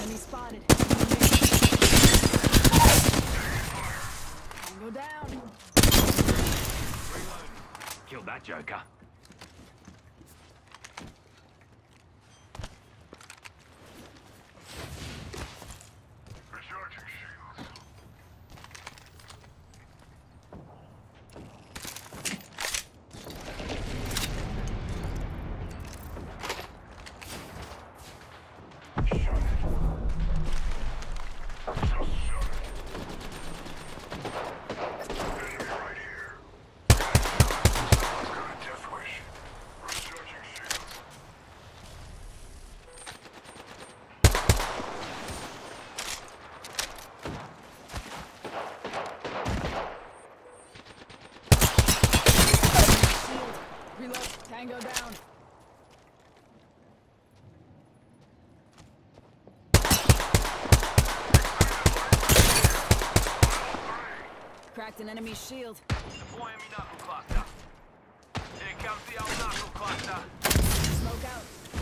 Enemy spotted. Tango down. Killed that joker. Recharging shields. Reload. Tango down. Cracked an enemy shield. Deploying me knuckle cluster. Here comes the old knuckle cluster. Smoke out.